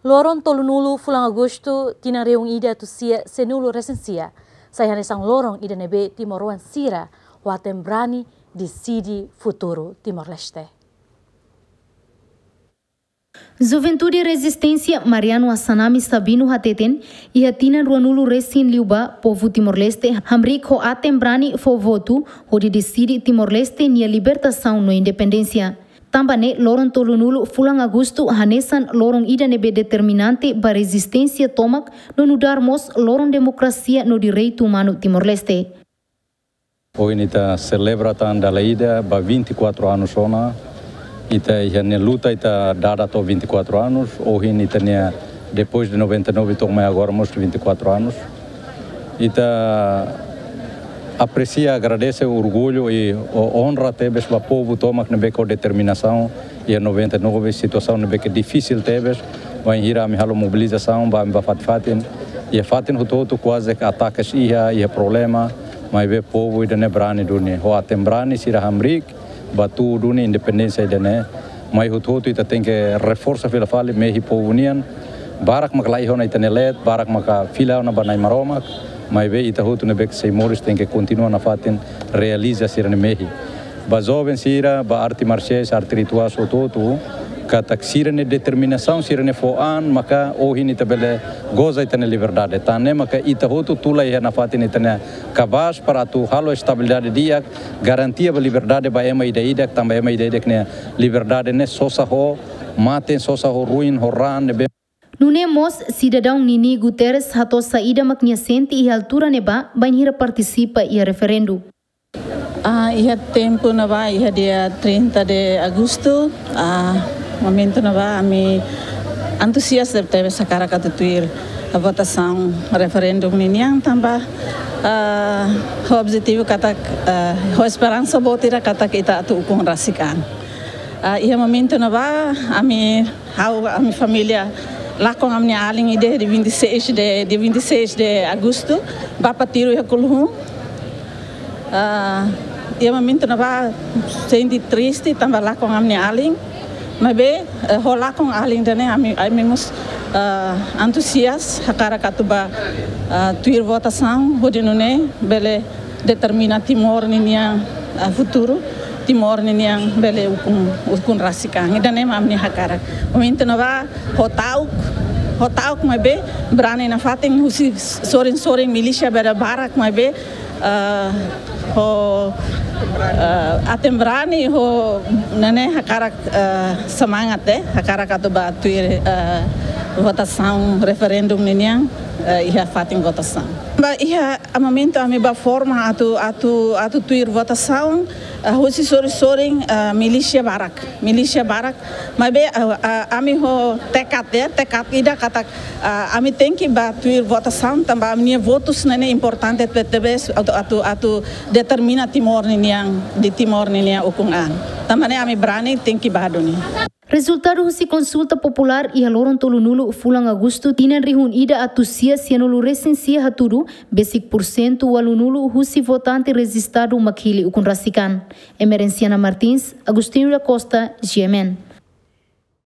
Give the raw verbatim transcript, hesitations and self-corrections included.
Loron tolunulu fulang Agosto tina reung ida tu sia senulu resensia. Saya sang lorong ida nebe Timor Sira watem brani di sidi futuro Timor-Leste. Juventude Resistência Mariano Assanami Sabino Hateten e Hatina Ruanulu Resin Liuba, povo Timor-Leste, Hamrik ho atem brani fo voto, ho de decide Timor-Leste nia libertação no independência. Tambane lorong tolunulu fulang Agosto hanesan lorong ida nebe determinante ba resistência tomak no nudar mos lorong democracia no direito humano Timor-Leste. Hoje nita celebra tan da ida ba vinte e quatro anos sona. Ita ia luta ita dada to vinte e quatro anos. Hoje nita nia depois de noventa e nove tomai agora mos vinte e quatro anos. Ita aprecia, agradece o orgulho e honra tebes para o povo tomak nebe com determinação e a noventa e nove situação nebe que difícil tebes vai ir a mihalo mobilização vai me fat fatin e fatin hutoto quase que ataques ia e problema mas be povo ida ne brani dunia ho atem brani sira hamrik batu dunia independência ida ne mas hutoto ita tem que reforça pela fale mehi povo nian barak maklai hona ita nelet barak maka fila na banai maromak mas be ita hutu nebe que seimores tem que continuar na fatin realiza sira ne mehi ba jovem sira ba arte marches arte ritual hutoto katak sira ne determinação sira ne foan maka ohi ni tabele goza ita ne liberdade tane maka ita hutu tula ia na fatin ita ne cabas para tu halo estabilidade dia garantia ba liberdade ba ema ida ida também ema ida ida ne liberdade ne sosa ho maten sosa ho ruin ho ran ne Nune mos cidadão Nini Guterres hato saída maknia sente e altura neba banhira participa e referendo. Ah, ia tempo na ba ia dia trinta de agosto. Ah, momento na ba ami entusiasta teve essa cara catuir a votação referendum niniang tamba. Ah, o objetivo kata ah, o esperança botira kata kita tu ukung rasikan. Ah, ia momento na ba ami hau ami família lá com a minha além de vinte e seis de de vinte e seis de agosto bapa tiro ya kulhum ah ia momento na ba senti triste tambah lá com a minha além mas be rolar com a além dane ami ami mus entusias hakara katuba tuir votação hodinune bele determina Timor ninia futuro Timor niang bele ukun ukun rasikang ida nem amni hakara momento na ba hotauk hotauk mai be brane na fating husi sorin sorin militia bera barak mai be ho atem brani ho nane hakara semangat de hakara katu ba tuir votação referendum niang ia fating votação ba ia a momento ami ba forma atu atu atu tuir votação hosi sori soring militia barak militia barak mas be ami ho tekat ya tekat ida kata ami tem que batuir votação também minha votos nene importante ptbs atu atu atu determina Timor niang di Timor niang ukungan também ami brani tem que badoni. Resultado husi consulta popular e haloron tolunulu fulang Agosto tinan rihun ida atusia sianulu resensia haturu besik porcento walunulu husi votante resistado makhili ukun rasikan. Emerenciana Martins, Agostinho da Costa, G M N.